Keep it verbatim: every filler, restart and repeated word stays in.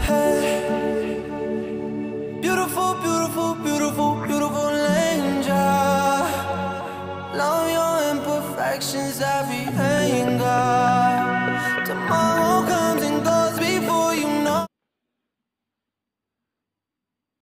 Hey, beautiful, beautiful, beautiful, beautiful angel. Love your imperfections, every anger.